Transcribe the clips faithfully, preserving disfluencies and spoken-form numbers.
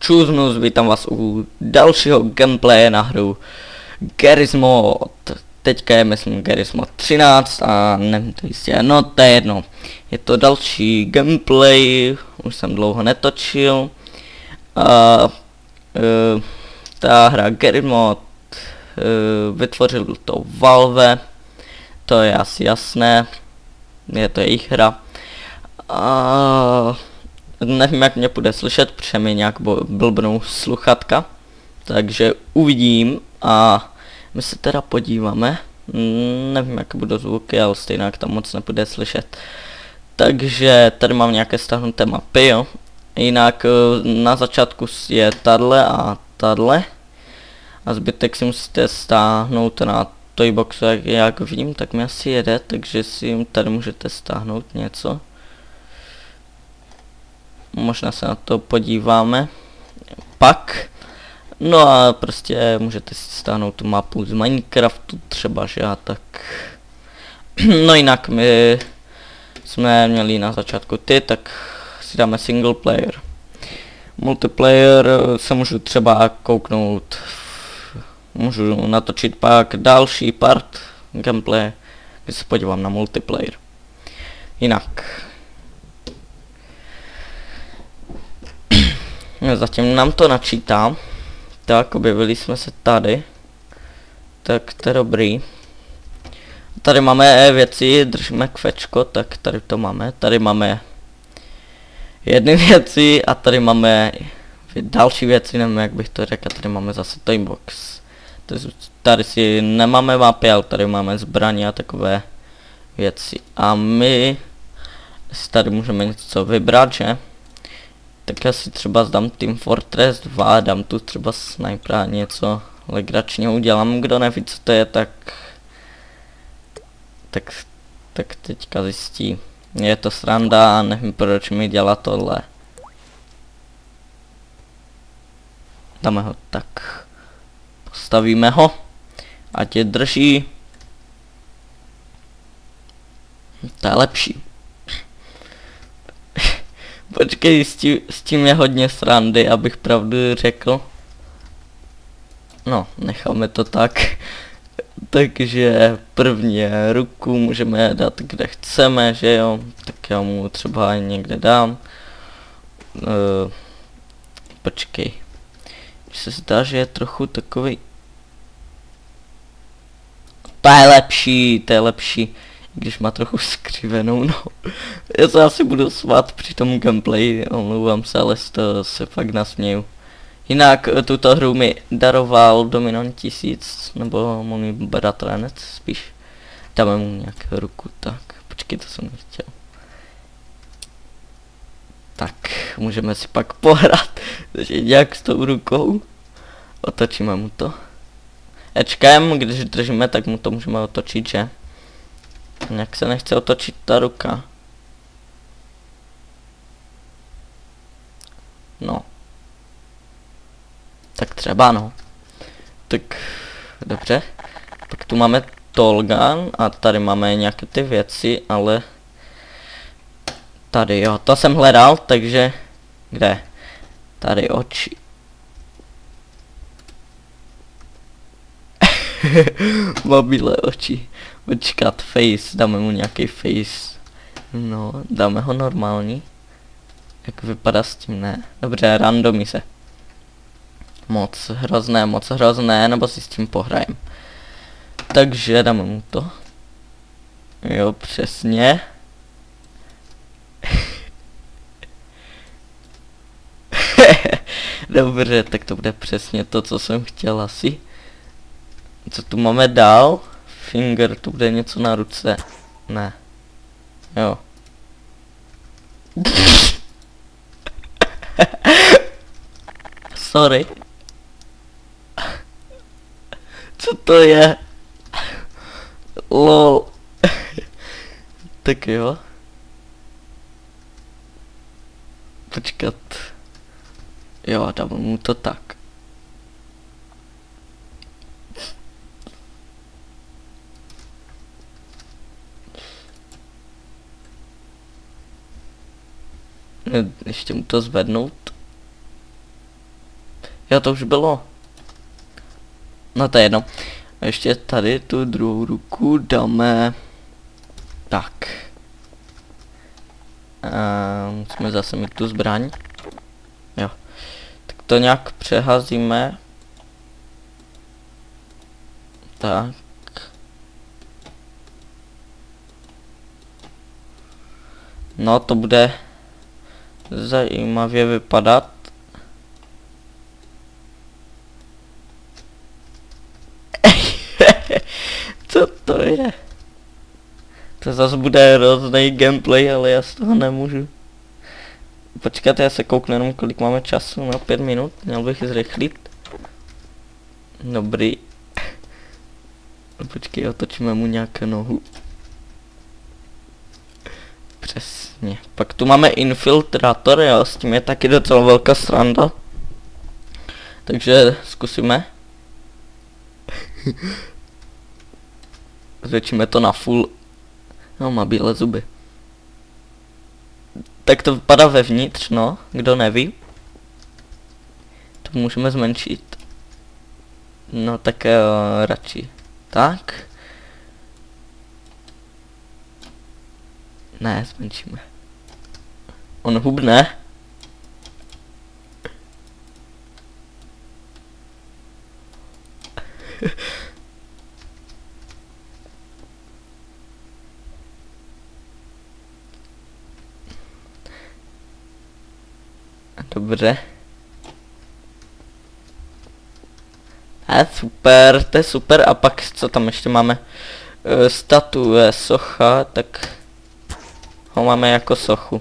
Čuznus, vítám vás u dalšího gameplaye na hru Garry's Mod. Teďka je myslím Garry's Mod třináct a nevím to jistě, no to je jedno. Je to další gameplay, už jsem dlouho netočil. A uh, ta hra Garry's Mod uh, vytvořil to Valve, to je asi jasné, je to jejich hra. A nevím, jak mě bude slyšet, protože mi nějak blbnou sluchatka. Takže uvidím a my se teda podíváme. Nevím, jak budou zvuky, ale stejně jak tam moc nebude slyšet. Takže tady mám nějaké stáhnuté mapy, jo. Jinak na začátku je tadle a tadle. A zbytek si musíte stáhnout na Toyboxu, jak, jak vidím, tak mi asi jede, takže si tady můžete stáhnout něco. Možná se na to podíváme pak. No a prostě můžete si stáhnout tu mapu z Minecraftu třeba, že a tak. No jinak my jsme měli na začátku ty, tak si dáme single player. Multiplayer se můžu třeba kouknout, můžu natočit pak další part gameplay, když se podívám na multiplayer. Jinak zatím nám to načítá. Tak, objevili jsme se tady. Tak to je dobrý. Tady máme věci, držíme kvečko, tak tady to máme. Tady máme jedny věci a tady máme další věci, nevím jak bych to řekl, tady máme zase Toybox. Tady si nemáme mapy, ale tady máme zbraně a takové věci. A my si tady můžeme něco vybrat, že? Tak já si třeba zdám Team Fortress dva, dám tu třeba snipera, něco legračního udělám, kdo neví co to je, tak tak, tak teďka zjistí. Je to sranda a nevím proč mi dělá tohle. Dáme ho tak. Postavíme ho. Ať je drží. To je lepší. Počkej, s tím, s tím je hodně srandy, abych pravdu řekl. No, necháme to tak. Takže první ruku můžeme dát kde chceme, že jo. Tak já mu třeba někde dám. Uh, počkej. Mně se zdá, že je trochu takový. To je lepší, to je lepší. Když má trochu skřivenou, no. Já se asi budu svát při tom gameplay, omlouvám se, ale to se fakt nasměju. Jinak tuto hru mi daroval Dominon tisíc, nebo můj bratranec spíš. Dáme mu nějakou ruku, tak. Počkej, to jsem nechtěl. Tak, můžeme si pak pohrát. Takže nějak s tou rukou. Otočíme mu to. Ečkem, když držíme, tak mu to můžeme otočit, že? Jak se nechce otočit ta ruka. No. Tak třeba no. Tak dobře. Pak tu máme Tolgan a tady máme nějaké ty věci, ale tady jo, to jsem hledal, takže kde? Tady oči. Mobile oči. Počkat, face, dáme mu nějaký face. No, dáme ho normální. Jak vypadá s tím, ne? Dobře, randomize. Moc hrozné, moc hrozné, nebo si s tím pohrajem. Takže dáme mu to. Jo, přesně. Dobře, tak to bude přesně to, co jsem chtěl asi. Co tu máme dál? Finger, tu bude něco na ruce. Ne. Jo. Sorry. Co to je? Lol. Tak jo. Počkat. Jo, dám mu to tak. Ještě mu to zvednout. Jo, to už bylo. No to je jedno. Ještě tady tu druhou ruku dáme. Tak. A musíme zase mít tu zbraň. Jo. Tak to nějak přeházíme. Tak. No to bude zajímavě vypadat. Co to je? To zase bude hrozný gameplay, ale já z toho nemůžu. Počkat, já se kouknu jenom, kolik máme času. Na pět minut, měl bych zrychlit. Dobrý. Počkej, otočíme mu nějaké nohu. Přesně. Pak tu máme infiltrátor, jo, s tím je taky docela velká sranda. Takže zkusíme. Zvětšíme to na full. No, má bílé zuby. Tak to vypadá vevnitř, no, kdo neví. To můžeme zmenšit. No tak uh, radši. Tak. Ne, zmenšíme. On hubne. Dobře. A super, to je super. A pak co tam ještě máme? E, statue, socha, tak ho máme jako sochu.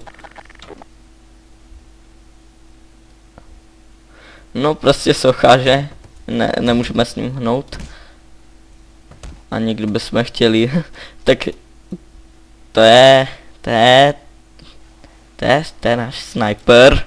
No prostě socha, že? Ne, nemůžeme s ním hnout. Ani kdybychom chtěli. Tak to je, to je, to je, to je náš sniper.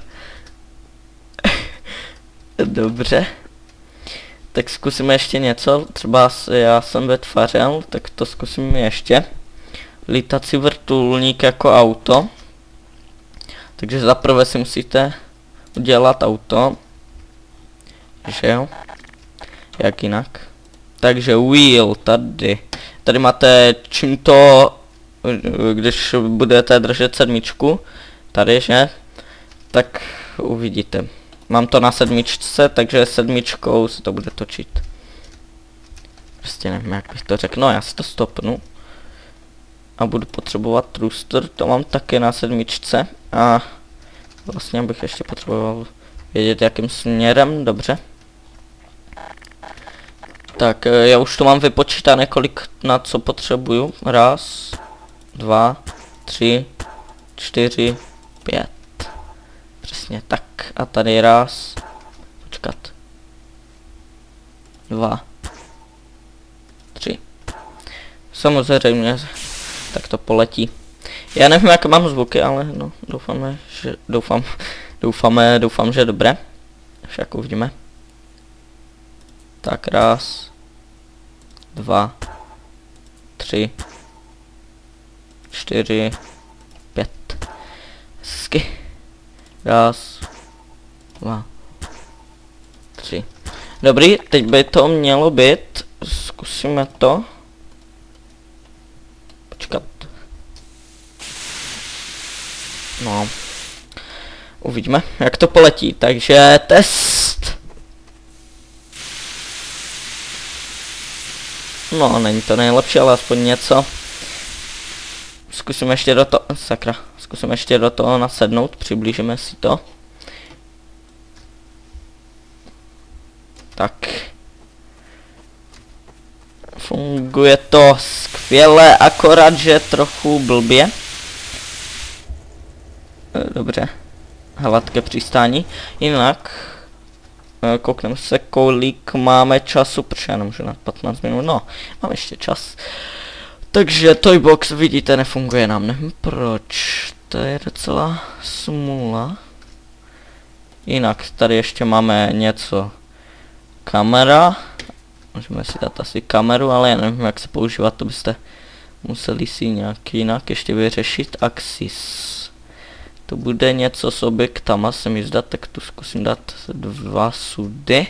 Dobře. Tak zkusíme ještě něco, třeba já jsem vytvářel, tak to zkusím ještě. Lítací vrtulník jako auto. Takže zaprvé si musíte udělat auto. Že jo? Jak jinak? Takže wheel tady. Tady máte čím to, když budete držet sedmičku, tady, že? Tak uvidíte. Mám to na sedmičce, takže sedmičkou se to bude točit. Prostě nevím, jak bych to řekl. No, já si to stopnu. A budu potřebovat truster, to mám taky na sedmičce. A vlastně bych ještě potřeboval vědět, jakým směrem, dobře. Tak, já už to mám vypočítané, kolik na co potřebuju. Raz, dva, tři, čtyři, pět. Přesně tak. A tady raz. Počkat. Dva. Tři. Samozřejmě, tak to poletí. Já nevím, jak mám zvuky, ale no, doufáme, že, doufám, doufáme, doufám, že dobré. Však uvidíme. Tak raz. Dva. Tři. Čtyři. Pět. Hezky. Raz, dva, tři. Dobrý, teď by to mělo být. Zkusíme to. Počkat. No. Uvidíme, jak to poletí. Takže test. No, není to nejlepší, ale aspoň něco. Zkusíme ještě do toho. Sakra. Zkusíme ještě do toho nasednout, přiblížíme si to. Tak. Funguje to skvěle, akorát, že trochu blbě. Dobře. Hladké přistání. Jinak, koukneme se, kolik máme času, protože já nemůžu na patnáct minut, no, mám ještě čas. Takže Toybox, vidíte, nefunguje nám, nevím proč, to je docela smůla. Jinak, tady ještě máme něco. Kamera. Můžeme si dát asi kameru, ale já nevím, jak se používat, to byste museli si nějak jinak ještě vyřešit. Axis. to bude něco s objektama, se mi zdá, tak tu zkusím dát dva sudy.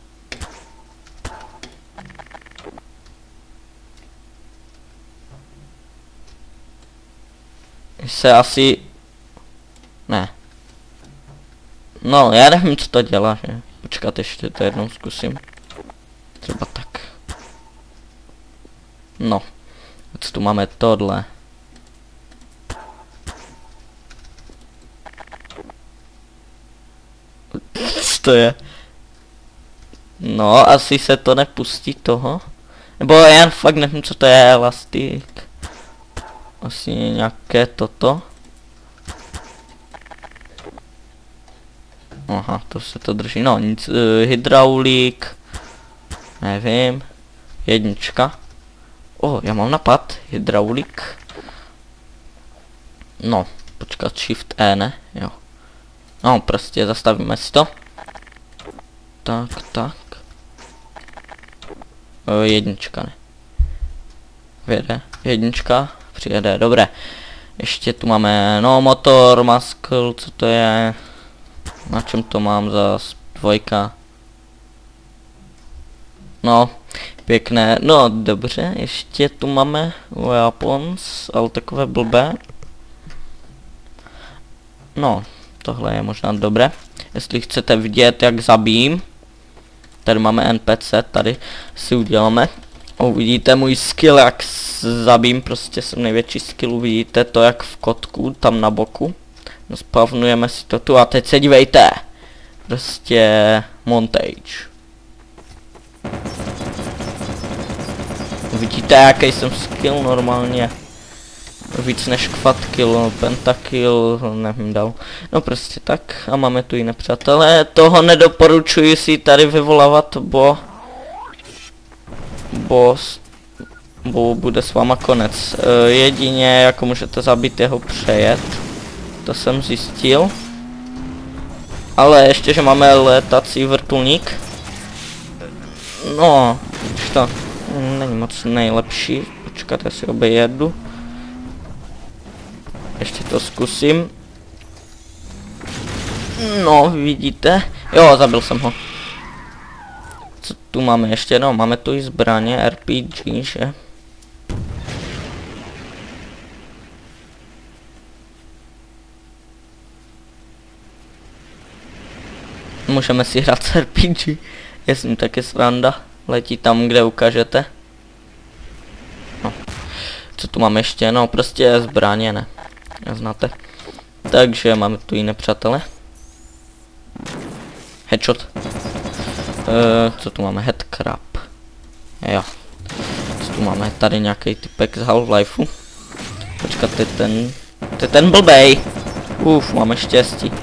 Se asi... Ne. No, já nevím, co to dělá, že? Počkat, ještě to jednou zkusím. Třeba tak. No. Co tu máme tohle? Co to je? No, asi se to nepustí toho. Nebo já fakt nevím, co to je, elastik. Asi nějaké toto. Aha, to se to drží, no nic, uh, hydraulik. Nevím. Jednička. O, já mám napad, hydraulik. No, počkat, shift E, ne? Jo. No, prostě zastavíme si to. Tak, tak. O, jednička, ne? Vyjede, jednička, přijede, dobré. Ještě tu máme, no, motor, maskl, co to je? Na čem to mám za dvojka? No, pěkné, no dobře, ještě tu máme weapons, ale takové blbé. No, tohle je možná dobré. Jestli chcete vidět, jak zabijím. Tady máme N P C, tady si uděláme. Uvidíte můj skill, jak zabijím, prostě jsem největší skill, uvidíte to jak v kotku, tam na boku. No, spavnujeme si to tu a teď se dívejte. Prostě montage. Vidíte, jaký jsem skill normálně. Víc než quadkill, pentakill, nevím dal. No prostě tak. A máme tu jiné přátelé. Toho nedoporučuji si tady vyvolávat, bo... Bo... Bo bude s váma konec. E, jedině jako můžete zabít jeho přejet. To jsem zjistil. Ale ještě, že máme letací vrtulník. No, už to není moc nejlepší. Počkat, já si objedu. Ještě to zkusím. No, vidíte? Jo, zabil jsem ho. Co tu máme ještě? No, máme tu i zbraně, R P G, že? Můžeme si hrát s R P G. Je s ním taky sranda. Letí tam, kde ukážete. No. Co tu máme ještě? No, prostě zbraně, ne. Znáte. Takže máme tu jiné přátele. Headshot. E, co tu máme? Headcrab. Jo. Co tu máme? Tady nějaký typek z Half-Lifeu. Počkat, to je ten... To je ten blbej. Uf, máme štěstí.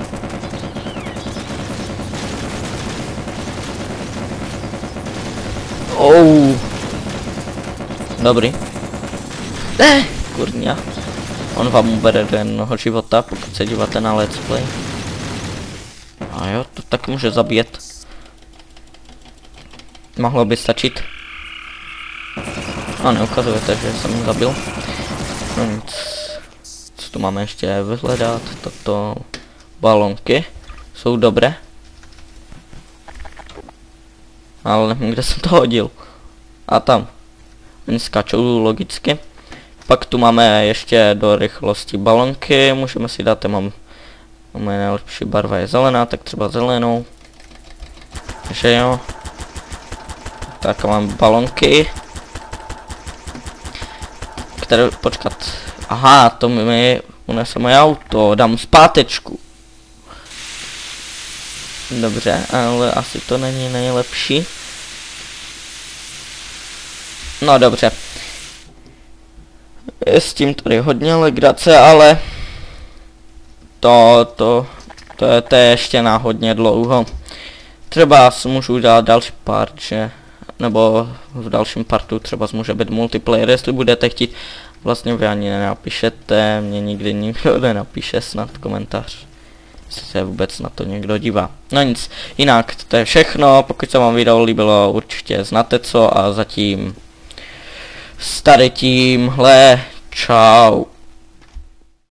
Oh. Dobrý. Ne, kurňa. On vám ubere do jednoho života, pokud se díváte na let's play. A jo, to tak může zabíjet. Mohlo by stačit. A neukazujete, že jsem ho zabil. No nic. Co tu máme ještě vyhledat? Toto balonky jsou dobré. Ale nevím, kde jsem to hodil. A tam. Oni skáčou logicky. Pak tu máme ještě do rychlosti balonky. Můžeme si dát, mám moje nejlepší barva je zelená, tak třeba zelenou. Takže jo. Tak mám balonky. Které, počkat. Aha, to mi unese moje auto. Dám zpátečku. Dobře, ale asi to není nejlepší. No dobře. Je s tím tady hodně legrace, ale to, to, to, je, to je ještě na hodně dlouho. Třeba můžu udělat další part, že, nebo v dalším partu třeba může být multiplayer, jestli budete chtít. Vlastně vy ani nenapíšete, mě nikdy nikdo nenapíše snad komentář. Jestli se vůbec na to někdo dívá. No nic, jinak to je všechno, pokud se vám video líbilo, určitě znáte co a zatím s tady tímhle čau.